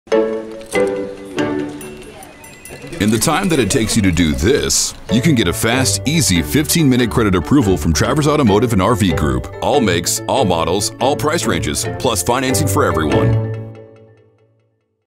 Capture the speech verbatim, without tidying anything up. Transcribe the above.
In the time that it takes you to do this, you can get a fast, easy fifteen minute credit approval from Travers Automotive and R V Group. All makes, all models, all price ranges, plus financing for everyone.